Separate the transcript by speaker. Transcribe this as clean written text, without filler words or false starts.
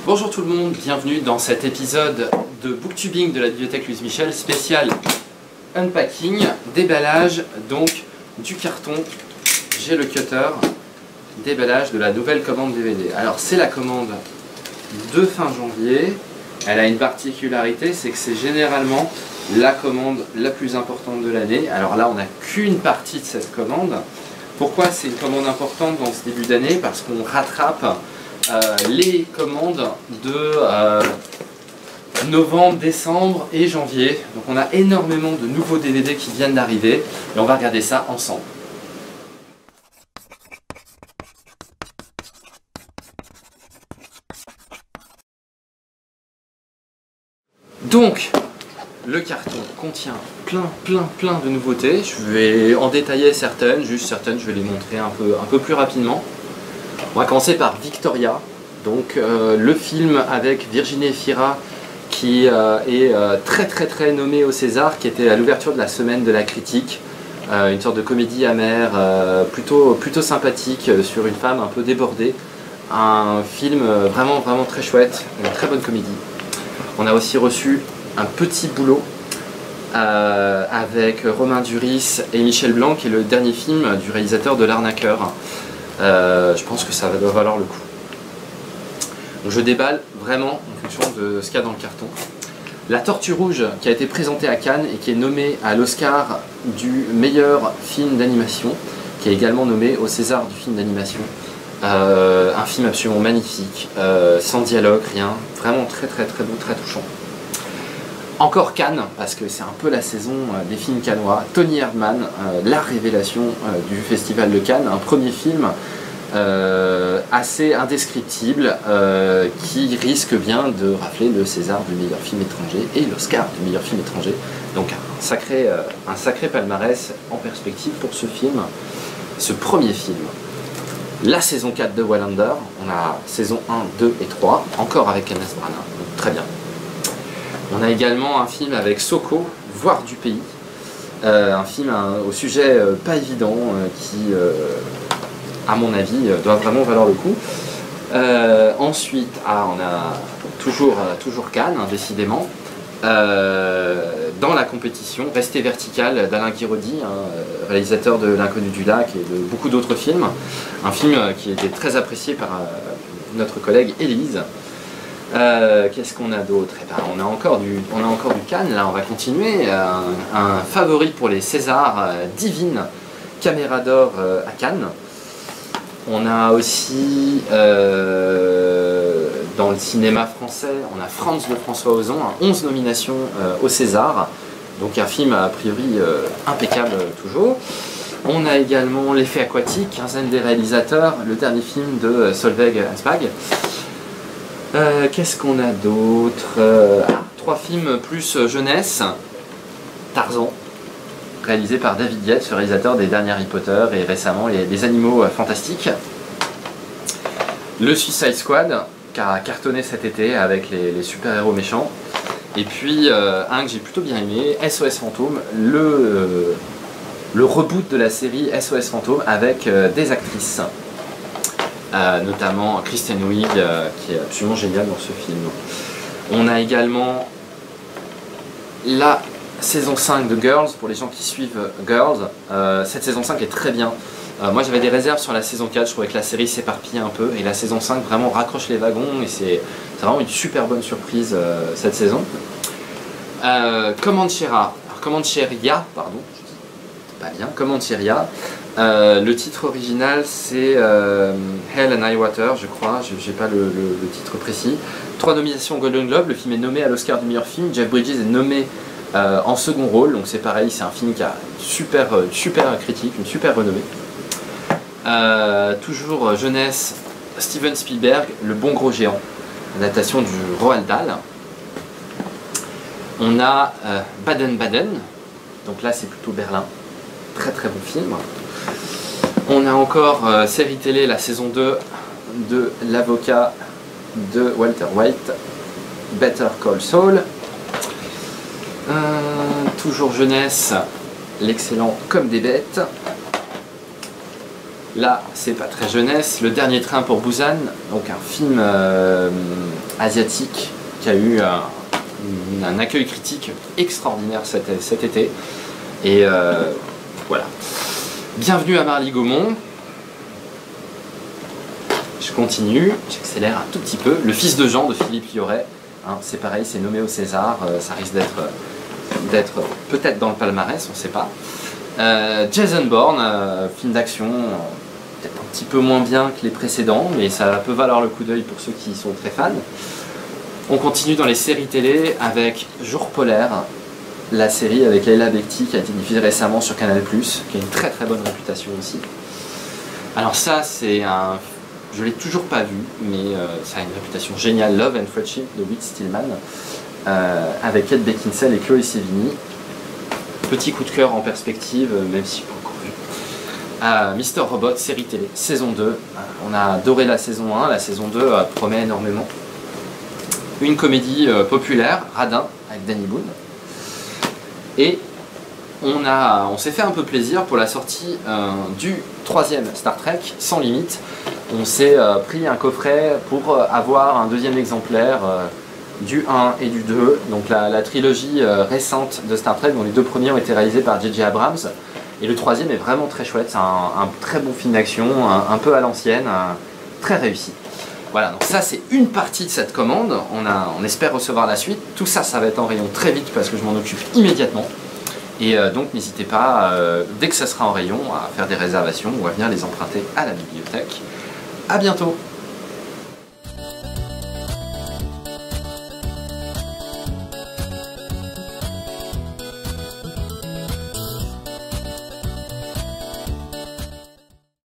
Speaker 1: Bonjour tout le monde, bienvenue dans cet épisode de Booktubing de la bibliothèque Louise Michel, spécial unpacking, déballage donc du carton. J'ai le cutter, déballage de la nouvelle commande DVD. Alors c'est la commande de fin janvier, elle a une particularité, c'est que c'est généralement la commande la plus importante de l'année. Alors là on n'a qu'une partie de cette commande. Pourquoi c'est une commande importante dans ce début d'année? Parce qu'on rattrape les commandes de novembre, décembre et janvier. Donc on a énormément de nouveaux DVD qui viennent d'arriver et on va regarder ça ensemble. Donc le carton contient plein de nouveautés. Je vais en détailler certaines, juste certaines je vais les montrer un peu plus rapidement. On va commencer par Victoria, donc le film avec Virginie Efira qui est très nommé au César, qui était à l'ouverture de la semaine de la critique, une sorte de comédie amère, plutôt sympathique sur une femme un peu débordée, un film vraiment très chouette, une très bonne comédie. On a aussi reçu Un petit boulot avec Romain Duris et Michel Blanc, qui est le dernier film du réalisateur de L'Arnaqueur. Je pense que ça doit valoir le coup. Donc je déballe vraiment en fonction de ce qu'il y a dans le carton. La Tortue Rouge, qui a été présentée à Cannes et qui est nommée à l'Oscar du meilleur film d'animation, qui est également nommé au César du film d'animation. Un film absolument magnifique, sans dialogue, rien, vraiment très beau, très touchant. Encore Cannes, parce que c'est un peu la saison des films cannois. Tony Erdmann, la révélation du festival de Cannes, un premier film assez indescriptible qui risque bien de rafler le César du meilleur film étranger et l'Oscar du meilleur film étranger. Donc un sacré palmarès en perspective pour ce film, ce premier film. La saison 4 de Wallander, on a saison 1, 2 et 3, encore avec Kenneth Branagh, donc très bien. On a également un film avec Soko, Voir du pays, un film au sujet pas évident qui, à mon avis, doit vraiment valoir le coup. Ensuite, on a toujours Cannes, hein, décidément. Dans la compétition, Rester vertical d'Alain Guiraudy, réalisateur de L'Inconnu du lac et de beaucoup d'autres films. Un film qui était très apprécié par notre collègue Élise. Qu'est-ce qu'on a d'autre? On a encore du Cannes, là on va continuer. Un favori pour les Césars, Divine, Caméra d'or à Cannes. On a aussi dans le cinéma français, on a France de François Ozon, 11 nominations au César, donc un film a priori impeccable toujours. On a également L'effet aquatique, Quinzaine des réalisateurs, le dernier film de Solveig Hansbach. Qu'est-ce qu'on a d'autre? 3 films plus jeunesse. Tarzan, réalisé par David Yates, le réalisateur des derniers Harry Potter et récemment les Animaux fantastiques. Le Suicide Squad, qui a cartonné cet été avec les super-héros méchants. Et puis un que j'ai plutôt bien aimé, SOS Fantôme, le reboot de la série SOS Fantôme avec des actrices. Notamment Kristen Wiig qui est absolument géniale dans ce film. On a également la saison 5 de Girls, pour les gens qui suivent Girls. Cette saison 5 est très bien. Moi j'avais des réserves sur la saison 4, je trouvais que la série s'éparpillait un peu et la saison 5 vraiment raccroche les wagons et c'est vraiment une super bonne surprise cette saison. Comancheria, pardon, pas bien, Comancheria. Le titre original c'est Hell and High Water, je crois, j'ai pas le titre précis. 3 nominations au Golden Globe, le film est nommé à l'Oscar du meilleur film, Jeff Bridges est nommé en second rôle, donc c'est pareil, c'est un film qui a super critique, une super renommée. Toujours jeunesse, Steven Spielberg, Le bon gros géant, adaptation du Roald Dahl. On a Baden-Baden, donc là c'est plutôt Berlin, très bon film. On a encore série télé, la saison 2 de L'avocat de Walter White, Better Call Saul. Toujours jeunesse, l'excellent Comme des bêtes. Là, c'est pas très jeunesse. Le dernier train pour Busan, donc un film asiatique qui a eu un accueil critique extraordinaire cet été. Et voilà. Bienvenue à Marly Gaumont. Je continue, j'accélère un tout petit peu. Le fils de Jean de Philippe Lioré, hein, c'est pareil, c'est nommé au César, ça risque d'être peut-être dans le palmarès, on ne sait pas. Jason Bourne, film d'action, peut-être un petit peu moins bien que les précédents, mais ça peut valoir le coup d'œil pour ceux qui sont très fans. On continue dans les séries télé avec Jour polaire, la série avec Leila Bekti qui a été diffusée récemment sur Canal+, qui a une très très bonne réputation aussi. Alors ça, c'est un... Je ne l'ai toujours pas vu, mais ça a une réputation géniale. Love and Friendship de Whit Stillman, avec Kate Beckinsale et Chloé Sevigny. Petit coup de cœur en perspective, même si je n'ai pas encore vu. Mister Robot, série télé, saison 2. On a adoré la saison 1, la saison 2 promet énormément. Une comédie populaire, Radin, avec Danny Boone. Et on s'est fait un peu plaisir pour la sortie du 3e Star Trek, Sans Limite. On s'est pris un coffret pour avoir un deuxième exemplaire du 1 et du 2, donc la trilogie récente de Star Trek, dont les 2 premiers ont été réalisés par J.J. Abrams. Et le 3e est vraiment très chouette, c'est un très bon film d'action, un peu à l'ancienne, très réussi. Voilà, donc ça c'est une partie de cette commande, on espère recevoir la suite. Tout ça, ça va être en rayon très vite parce que je m'en occupe immédiatement. Et donc n'hésitez pas, dès que ça sera en rayon, à faire des réservations ou à venir les emprunter à la bibliothèque. A bientôt!